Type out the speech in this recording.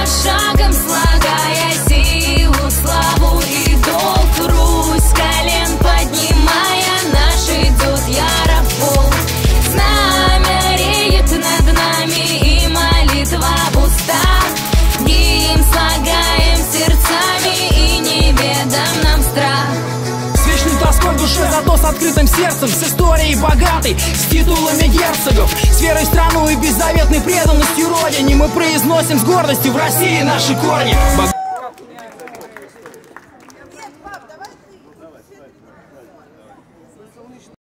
шагом слагая силу, славу и долг. Русь с колен поднимая, наш идет яро в полк. Знамя реет над нами и молитва в устах. Гимн слагаем сердцами и неведом нам страх. С вечной тоской в душе, зато с открытым сердцем, с историей богатой, с титулами герцогов, с верой в страну и беззаветной преданностью родине. Мы произносим с гордостью: в России наши корни.